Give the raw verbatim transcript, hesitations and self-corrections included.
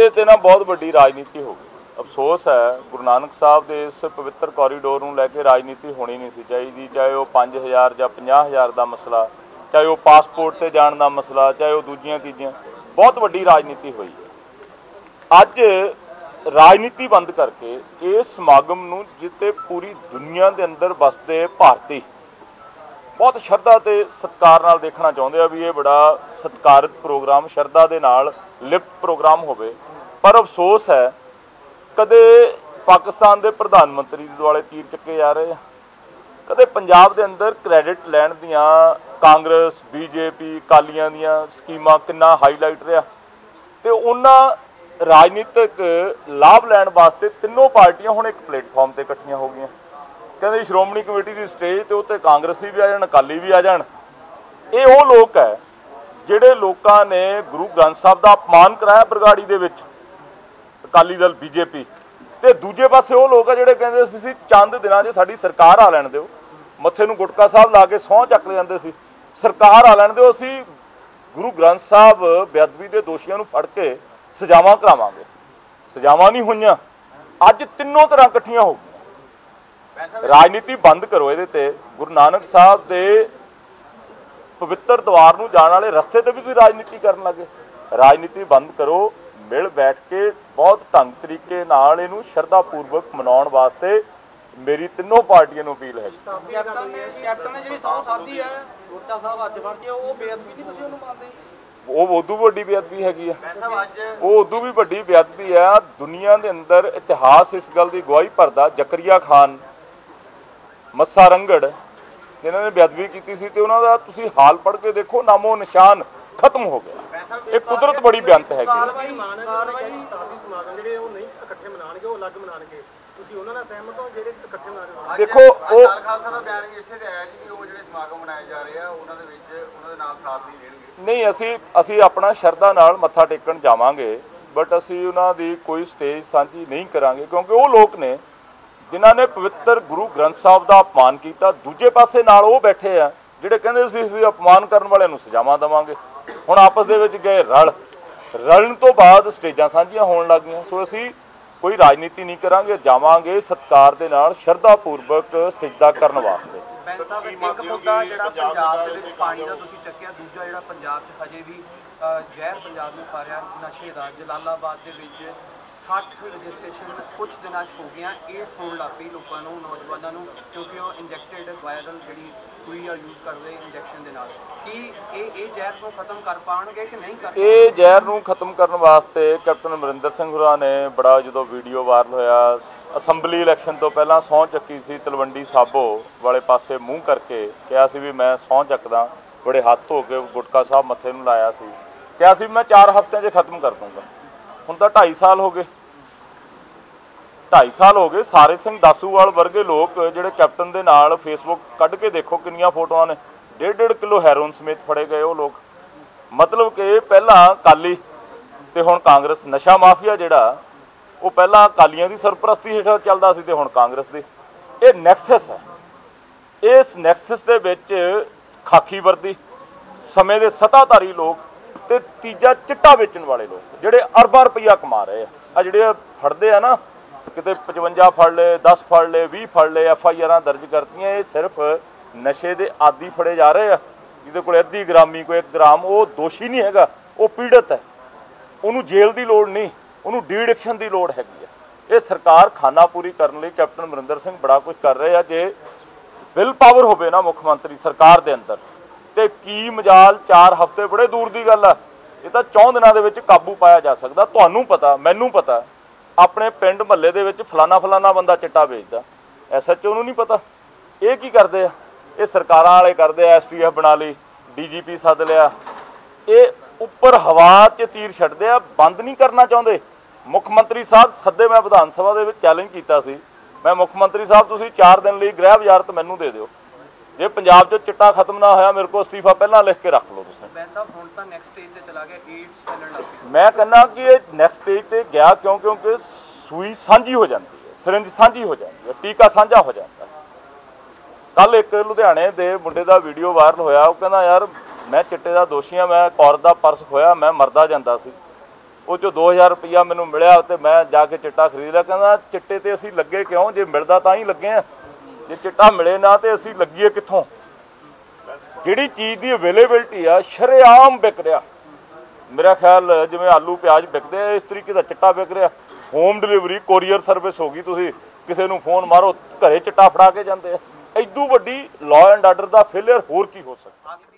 ਇਹਦੇ ਤੇ ਨਾ ਬਹੁਤ ਵੱਡੀ ਰਾਜਨੀਤੀ ਹੋ ਗਈ। ਅਫਸੋਸ ਹੈ ਗੁਰੂ ਨਾਨਕ ਸਾਹਿਬ ਦੇ ਇਸ ਪਵਿੱਤਰ ਕੋਰੀਡੋਰ ਨੂੰ ਲੈ ਕੇ ਰਾਜਨੀਤੀ ਹੋਣੀ ਨਹੀਂ ਸੀ ਚਾਹੀਦੀ, ਚਾਹੇ ਉਹ ਪੰਜ ਹਜ਼ਾਰ ਜਾਂ ਪੰਜਾਹ ਹਜ਼ਾਰ ਦਾ ਮਸਲਾ, ਚਾਹੇ ਉਹ ਪਾਸਪੋਰਟ ਤੇ ਜਾਣ ਦਾ ਮਸਲਾ, ਚਾਹੇ ਉਹ ਦੂਜੀਆਂ ਤੀਜੀਆਂ, ਬਹੁਤ ਵੱਡੀ ਰਾਜਨੀਤੀ ਹੋਈ ਹੈ। ਅੱਜ ਰਾਜਨੀਤੀ ਬੰਦ ਕਰਕੇ ਇਸ ਸਮਾਗਮ ਨੂੰ ਜਿੱਤੇ ਪੂਰੀ ਦੁਨੀਆ ਦੇ ਅੰਦਰ ਵਸਦੇ ਭਾਰਤੀ ਬਹੁਤ ਸ਼ਰਧਾ ਤੇ ਸਤਿਕਾਰ ਨਾਲ ਦੇਖਣਾ ਚਾਹੁੰਦੇ ਆ ਵੀ ਇਹ ਬੜਾ ਸਤਿਕਾਰਿਤ ਪ੍ਰੋਗਰਾਮ, ਸ਼ਰਧਾ ਦੇ ਨਾਲ ਲਿਪਤ ਪ੍ਰੋਗਰਾਮ ਹੋਵੇ। ਪਰ ਅਫਸੋਸ ਹੈ ਕਦੇ ਪਾਕਿਸਤਾਨ ਦੇ ਪ੍ਰਧਾਨ ਮੰਤਰੀ ਦੇ ਦੁਆਲੇ ਤੀਰ ਚੱਕੇ ਜਾ ਰਹੇ ਆ, ਕਦੇ ਪੰਜਾਬ ਦੇ ਅੰਦਰ ਕ੍ਰੈਡਿਟ ਲੈਣ ਦੀਆਂ ਕਾਂਗਰਸ, ਬੀਜੇਪੀ, ਅਕਾਲੀਆਂ ਦੀਆਂ ਸਕੀਮਾਂ ਕਿੰਨਾ ਹਾਈਲਾਈਟ ਰਿਹਾ, ਤੇ ਉਹਨਾਂ ਰਾਜਨੀਤਿਕ ਲਾਭ ਲੈਣ ਵਾਸਤੇ ਤਿੰਨੋਂ ਪਾਰਟੀਆਂ ਹੁਣ ਇੱਕ ਪਲੇਟਫਾਰਮ ਤੇ ਇਕੱਠੀਆਂ ਹੋ ਗਈਆਂ। ਕਹਿੰਦੇ ਸ਼੍ਰੋਮਣੀ ਕਮੇਟੀ ਦੀ ਸਟੇਜ ਤੇ ਉੱਤੇ ਕਾਂਗਰਸੀ ਵੀ ਆ ਜਾਣ, ਅਕਾਲੀ ਵੀ ਆ ਜਾਣ। ਇਹ ਉਹ ਲੋਕ ਹੈ ਜਿਹੜੇ ਲੋਕਾਂ ਨੇ ਗੁਰੂ ਗ੍ਰੰਥ ਸਾਹਿਬ ਦਾ ਅਪਮਾਨ ਕਰਾਇਆ ਬਰਗਾੜੀ ਦੇ ਵਿੱਚ, ਅਕਾਲੀ ਦਲ, ਬੀਜੇਪੀ, ਤੇ ਦੂਜੇ ਪਾਸੇ ਉਹ ਲੋਕ ਆ ਜਿਹੜੇ ਕਹਿੰਦੇ ਸੀ ਚੰਦ ਦਿਨਾਂ 'ਚ ਸਾਡੀ ਸਰਕਾਰ ਆ ਲੈਣ ਦਿਓ, ਮੱਥੇ ਨੂੰ ਗੁਟਕਾ ਸਾਹਿਬ ਲਾ ਕੇ ਸਹੁੰ ਚੱਕ ਜਾਂਦੇ ਸੀ, ਸਰਕਾਰ ਆ ਲੈਣ ਦਿਓ, ਅਸੀਂ ਗੁਰੂ ਗ੍ਰੰਥ ਸਾਹਿਬ ਬੇਅਦਬੀ ਦੇ ਦੋਸ਼ੀਆਂ ਨੂੰ ਫੜ ਕੇ ਸਜ਼ਾਵਾਂ ਕਰਾਵਾਂਗੇ। ਸਜ਼ਾਵਾਂ ਨਹੀਂ ਹੋਈਆਂ, ਅੱਜ ਤਿੰਨੋਂ ਤਰ੍ਹਾਂ ਇਕੱਠੀਆਂ ਹੋ ਗਈਆਂ। ਰਾਜਨੀਤੀ ਬੰਦ ਕਰੋ ਇਹਦੇ ਤੇ। ਗੁਰੂ ਨਾਨਕ ਸਾਹਿਬ ਦੇ ਪਵਿੱਤਰ ਦਵਾਰ ਨੂੰ ਜਾਣ ਵਾਲੇ ਰਸਤੇ ਤੇ ਵੀ ਤੁਸੀਂ ਰਾਜਨੀਤੀ ਕਰਨ ਲੱਗੇ। ਰਾਜਨੀਤੀ ਬੰਦ ਕਰੋ, ਮਿਲ ਬੈਠ ਕੇ ਬਹੁਤ ਢੰਗ ਤਰੀਕੇ ਨਾਲ ਇਹਨੂੰ ਸ਼ਰਧਾ ਪੂਰਵਕ ਮਨਾਉਣ ਵਾਸਤੇ ਮੇਰੀ ਤਿੰਨੋਂ ਪਾਰਟੀਆਂ ਨੂੰ ਅਪੀਲ ਹੈ। ਕੈਪਟਨ ਨੇ ਜਿਹੜੀ ਸਹੁੰ ਖਾਧੀ ਹੈ ਰੋਟਾ ਸਾਹਿਬ ਅੱਜ ਫੜ ਕੇ, ਉਹ ਬੇਅਦਬੀ ਨਹੀਂ ਤੁਸੀਂ ਉਹਨੂੰ ਮੰਨਦੇ? ਉਹ ਉਦੋਂ ਵੱਡੀ ਬੇਅਦਬੀ ਹੈਗੀ ਆ, ਉਹ ਉਦੋਂ ਵੀ ਵੱਡੀ ਬੇਅਦਬੀ ਆ। ਦੁਨੀਆ ਦੇ ਅੰਦਰ ਇਤਿਹਾਸ ਇਸ ਗੱਲ ਦੀ ਗਵਾਹੀ ਭਰਦਾ, ਜ਼ਕਰੀਆ ਖਾਨ, ਮੱਸਾ ਰੰਗੜ ਜਿਨ੍ਹਾਂ ਨੇ ਬੇਅਦਬੀ ਕੀਤੀ ਸੀ, ਤੇ ਉਹਨਾਂ ਦਾ ਤੁਸੀਂ ਹਾਲ ਪੜ੍ਹ ਕੇ ਦੇਖੋ, ਨਾਮੋ ਨਿਸ਼ਾਨ ਖਤਮ ਹੋ ਗਿਆ। ਇਹ ਕੁਦਰਤ ਬੜੀ ਬੇਅੰਤ ਹੈਗੀ। ਦੇਖੋ ਉਹ ਨਹੀਂ, ਅਸੀਂ ਅਸੀਂ ਆਪਣਾ ਸ਼ਰਧਾ ਨਾਲ ਮੱਥਾ ਟੇਕਣ ਜਾਵਾਂਗੇ, ਬਟ ਅਸੀਂ ਉਹਨਾਂ ਦੀ ਕੋਈ ਸਟੇਜ ਸਾਂਝੀ ਨਹੀਂ ਕਰਾਂਗੇ, ਕਿਉਂਕਿ ਉਹ ਲੋਕ ਨੇ ਜਿਨ੍ਹਾਂ ਨੇ ਪਵਿੱਤਰ ਗੁਰੂ ਗ੍ਰੰਥ ਸਾਹਿਬ ਦਾ ਅਪਮਾਨ ਕੀਤਾ। ਦੂਜੇ ਪਾਸੇ ਨਾਲ ਉਹ ਬੈਠੇ ਆ ਜਿਹੜੇ ਕਹਿੰਦੇ ਸੀ ਅਸੀਂ ਅਪਮਾਨ ਕਰਨ ਵਾਲਿਆਂ ਨੂੰ ਸਜ਼ਾਵਾਂ ਦੇਵਾਂਗੇ। ਹੁਣ ਆਪਸ ਦੇ ਵਿੱਚ ਗਏ ਰਲ ਰਲਣ ਤੋਂ ਬਾਅਦ ਸਟੇਜਾਂ ਸਾਂਝੀਆਂ ਹੋਣ ਲੱਗ ਗਈਆਂ। ਸੋ ਅਸੀਂ ਕੋਈ ਰਾਜਨੀਤੀ ਨਹੀਂ ਕਰਾਂਗੇ, ਜਾਵਾਂਗੇ ਸਤਿਕਾਰ ਦੇ ਨਾਲ ਸ਼ਰਧਾ ਪੂਰਵਕ ਸਿਜਦਾ ਕਰਨ ਵਾਸਤੇ। ਇੱਕ ਮੁੱਦਾ ਜਿਹੜਾ ਪੰਜਾਬ ਦੇ ਵਿੱਚ ਪਾਣੀ ਦਾ ਤੁਸੀਂ ਚੱਕਿਆ, ਦੂਜਾ ਜਿਹੜਾ ਪੰਜਾਬ 'ਚ ਹਜੇ ਵੀ ਜ਼ਹਿਰ ਪੰਜਾਬ ਨੂੰ ਖਾ ਰਿਹਾ ਨਸ਼ੇ ਦਾ, ਜਲਾਲਾਬਾਦ ਦੇ ਵਿੱਚ ਸੱਠ ਰਜਿਸਟ੍ਰੇਸ਼ਨ ਕੁਝ ਦਿਨਾਂ 'ਚ ਹੋ ਗਈਆਂ। ਇਹ ਸੁਣ ਲੱਗ ਪਈ ਲੋਕਾਂ ਨੂੰ, ਨੌਜਵਾਨਾਂ ਨੂੰ, ਕਿਉਂਕਿ ਉਹ ਇੰਜੈਕਟਡ ਵਾਇਰਲ ਜਿਹੜੀ ਸੂਈ ਆ ਯੂਜ਼ ਕਰਦੇ ਇੰਜੈਕਸ਼ਨ ਦੇ ਨਾਲ। ਕੀ ਇਹ ਇਹ ਜ਼ਹਿਰ ਨੂੰ ਖਤਮ ਕਰ ਪਾਉਣਗੇ ਕਿ ਨਹੀਂ ਕਰ? ਇਹ ਜ਼ਹਿਰ ਨੂੰ ਖਤਮ ਕਰਨ ਵਾਸਤੇ ਕੈਪਟਨ ਅਮਰਿੰਦਰ ਸਿੰਘ ਹੋਰਾਂ ਨੇ ਬੜਾ, ਜਦੋਂ ਵੀਡੀਓ ਵਾਇਰਲ ਹੋਇਆ, ਅਸੈਂਬਲੀ ਇਲੈਕਸ਼ਨ ਤੋਂ ਪਹਿਲਾਂ ਸਹੁੰ ਚੱਕੀ ਸੀ, ਤਲਵੰਡੀ ਸਾਬੋ ਵਾਲੇ ਪਾਸੇ ਮੂੰਹ ਕਰਕੇ ਕਿਹਾ ਸੀ ਵੀ ਮੈਂ ਸਹੁੰ ਚੱਕਦਾ, ਬੜੇ ਹੱਥ ਧੋ ਕੇ ਗੁਟਕਾ ਸਾਹਿਬ ਮੱਥੇ ਨੂੰ ਲਾਇਆ ਸੀ, ਕਿਹਾ ਸੀ ਮੈਂ ਚਾਰ ਹਫ਼ਤਿਆਂ 'ਚ ਖਤਮ ਕਰ ਦੂੰਗਾ। ਹੁਣ ਤਾਂ ਢਾਈ ਸਾਲ ਹੋ ਗਏ, ਢਾਈ ਸਾਲ ਹੋ ਗਏ। ਸਾਰੇ ਸਿੰਘ ਦਾਸੂਵਾਲ ਵਰਗੇ ਲੋਕ ਜਿਹੜੇ ਕੈਪਟਨ ਦੇ ਨਾਲ ਫੇਸਬੁੱਕ ਕੱਢ ਕੇ ਦੇਖੋ ਕਿੰਨੀਆਂ ਫੋਟੋਆਂ ਨੇ, ਡੇਢ ਡੇਢ ਕਿਲੋ ਹੈਰੋਨ ਸਮੇਤ ਫੜੇ ਗਏ ਉਹ ਲੋਕ। ਮਤਲਬ ਕਿ ਪਹਿਲਾਂ ਅਕਾਲੀ ਤੇ ਹੁਣ ਕਾਂਗਰਸ, ਨਸ਼ਾ ਮਾਫੀਆ ਜਿਹੜਾ ਉਹ ਪਹਿਲਾਂ ਅਕਾਲੀਆਂ ਦੀ ਸਰਪ੍ਰਸਤੀ ਹੇਠ ਚੱਲਦਾ ਸੀ ਤੇ ਹੁਣ ਕਾਂਗਰਸ ਦੀ। ਇਹ ਨੈਕਸਸ ਹੈ। ਇਸ ਨੈਕਸਸ ਦੇ ਵਿੱਚ ਖਾਕੀ ਵਰਦੀ, ਸਮੇਂ ਦੇ ਸੱਤਾਧਾਰੀ ਲੋਕ, ਤੇ ਤੀਜਾ ਚਿੱਟਾ ਵੇਚਣ ਵਾਲੇ ਲੋਕ ਜਿਹੜੇ ਅਰਬਾਂ ਰੁਪਈਆ ਕਮਾ ਰਹੇ ਆ। ਆ ਜਿਹੜੇ ਫੜਦੇ ਆ ਨਾ, ਕਿਤੇ ਪਚਵੰਜਾ ਫੜ ਲਏ, ਦਸ ਫੜ ਲਏ, ਵੀਹ ਫੜ ਲਏ, ਐਫ ਆਈ ਆਰਾਂ ਦਰਜ ਕਰਤੀਆਂ, ਇਹ ਸਿਰਫ ਨਸ਼ੇ ਦੇ ਆਦੀ ਫੜੇ ਜਾ ਰਹੇ ਆ। ਜਿਹਦੇ ਕੋਲ ਅੱਧੀ ਗ੍ਰਾਮੀ, ਕੋਈ ਇੱਕ ਗ੍ਰਾਮ, ਉਹ ਦੋਸ਼ੀ ਨਹੀਂ ਹੈਗਾ, ਉਹ ਪੀੜਤ ਹੈ। ਉਹਨੂੰ ਜੇਲ੍ਹ ਦੀ ਲੋੜ ਨਹੀਂ, ਉਹਨੂੰ ਡੀ ਐਡਿਕਸ਼ਨ ਦੀ ਲੋੜ ਹੈਗੀ ਆ। ਇਹ ਸਰਕਾਰ ਖਾਨਾ ਪੂਰੀ ਕਰਨ ਲਈ ਕੈਪਟਨ ਅਮਰਿੰਦਰ ਸਿੰਘ ਬੜਾ ਕੁਝ ਕਰ ਰਹੇ ਆ। ਜੇ ਵਿਲ ਪਾਵਰ ਹੋਵੇ ਨਾ ਮੁੱਖ ਮੰਤਰੀ ਸਰਕਾਰ ਦੇ ਅੰਦਰ, ਤੇ ਕੀ ਮਜਾਲ ਚਾਰ ਹਫ਼ਤੇ ਬੜੇ ਦੂਰ ਦੀ ਗੱਲ ਆ। ਇਹ ਤਾਂ ਚੌਂ ਦਿਨਾਂ ਦੇ ਵਿੱਚ ਕਾਬੂ ਪਾਇਆ ਜਾ ਸਕਦਾ। ਤੁਹਾਨੂੰ ਪਤਾ, ਮੈਨੂੰ ਪਤਾ, ਆਪਣੇ ਪਿੰਡ ਮਹੱਲੇ ਦੇ ਵਿੱਚ ਫਲਾਣਾ ਫਲਾਣਾ ਬੰਦਾ ਚਿੱਟਾ ਵੇਚਦਾ, ਐਸ ਐਚ ਓ ਨੂੰ ਨਹੀਂ ਪਤਾ। ਇਹ ਕੀ ਕਰਦੇ ਆ? ਇਹ ਸਰਕਾਰਾਂ ਵਾਲੇ ਕਰਦੇ ਆ। ਐਸ ਟੀ ਐਫ ਬਣਾ ਲਈ, ਡੀ ਜੀ ਪੀ ਸੱਦ ਲਿਆ, ਇਹ ਉੱਪਰ ਹਵਾ 'ਚ ਤੀਰ ਛੱਡਦੇ ਆ, ਬੰਦ ਨਹੀਂ ਕਰਨਾ ਚਾਹੁੰਦੇ। ਮੁੱਖ ਮੰਤਰੀ ਸਾਹਿਬ ਸੱਦੇ, ਮੈਂ ਵਿਧਾਨ ਸਭਾ ਦੇ ਵਿੱਚ ਚੈਲੰਜ ਕੀਤਾ ਸੀ, ਮੈਂ ਮੁੱਖ ਮੰਤਰੀ ਸਾਹਿਬ ਤੁਸੀਂ ਚਾਰ ਦਿਨ ਲਈ ਗ੍ਰਹਿ ਵਜ਼ਾਰਤ ਮੈਨੂੰ ਦੇ ਦਿਓ, ਜੇ ਪੰਜਾਬ 'ਚ ਚਿੱਟਾ ਖਤਮ ਨਾ ਹੋਇਆ ਮੇਰੇ ਕੋਲ ਅਸਤੀਫਾ ਪਹਿਲਾਂ ਲਿਖ ਕੇ ਰੱਖ ਲਓ ਤੁਸੀਂ। ਹੁਣ ਤਾਂ ਨੈਕਸਟ ਸਟੇਜ ਤੇ ਚਲਾ ਗਿਆ, ਏਡਸ ਫੈਲਣ ਲੱਗ ਪਈ। ਮੈਂ ਕਹਿੰਦਾ ਕਿ ਇਹ ਨੈਕਸਟ ਸਟੇਜ ਤੇ ਗਿਆ ਕਿਉਂ? ਕਿਉਂਕਿ ਸੂਈ ਸਾਂਝੀ ਹੋ ਜਾਂਦੀ ਹੈ, ਸਿਰਿੰਜ ਸਾਂਝੀ ਹੋ ਜਾਂਦੀ ਹੈ, ਟੀਕਾ ਸਾਂਝਾ ਹੋ ਜਾਂਦਾ। ਕੱਲ ਇੱਕ ਲੁਧਿਆਣੇ ਦੇ ਮੁੰਡੇ ਦਾ ਵੀਡੀਓ ਵਾਇਰਲ ਹੋਇਆ, ਉਹ ਕਹਿੰਦਾ ਯਾਰ ਮੈਂ ਚਿੱਟੇ ਦਾ ਦੋਸ਼ੀ ਹਾਂ, ਮੈਂ ਔਰਤ ਦਾ ਪਰਸ ਖੋਇਆ, ਮੈਂ ਮਰਦਾ ਜਾਂਦਾ ਸੀ। ਉਹ 'ਚੋਂ ਦੋ ਹਜ਼ਾਰ ਰੁਪਈਆ ਮੈਨੂੰ ਮਿਲਿਆ ਤੇ ਮੈਂ ਜਾ ਕੇ ਚਿੱਟਾ ਖਰੀਦ ਲਿਆ। ਕਹਿੰਦਾ ਚਿੱਟੇ ਤੇ ਅਸੀਂ ਲੱਗੇ ਕਿਉਂ, ਜੇ ਮਿਲਦਾ ਤਾਂ ਹੀ ਲੱਗੇ ਆ, ਜੇ ਚਿੱਟਾ ਮਿਲੇ ਨਾ ਤੇ ਅਸੀਂ ਲੱਗੀਏ ਕਿੱਥੋਂ। ਜਿਹੜੀ ਚੀਜ਼ ਦੀ ਅਵੇਲੇਬਿਲਟੀ ਆ ਸ਼ਰੇਆਮ ਵਿਕ ਰਿਹਾ, ਮੇਰਾ ਖਿਆਲ ਜਿਵੇਂ ਆਲੂ ਪਿਆਜ਼ ਵਿਕਦੇ ਆ ਇਸ ਤਰੀਕੇ ਦਾ ਚਿੱਟਾ ਵਿਕ ਰਿਹਾ। ਹੋਮ ਡਿਲੀਵਰੀ ਕੋਰੀਅਰ ਸਰਵਿਸ ਹੋ ਗਈ, ਤੁਸੀਂ ਕਿਸੇ ਨੂੰ ਫੋਨ ਮਾਰੋ ਘਰੇ ਚਿੱਟਾ ਫੜਾ ਕੇ ਜਾਂਦੇ ਆ। ਇਦੋਂ ਵੱਡੀ ਲਾਅ ਐਂਡ ਆਰਡਰ ਦਾ ਫੇਲਿਅਰ ਹੋਰ ਕੀ ਹੋ ਸਕਦਾ।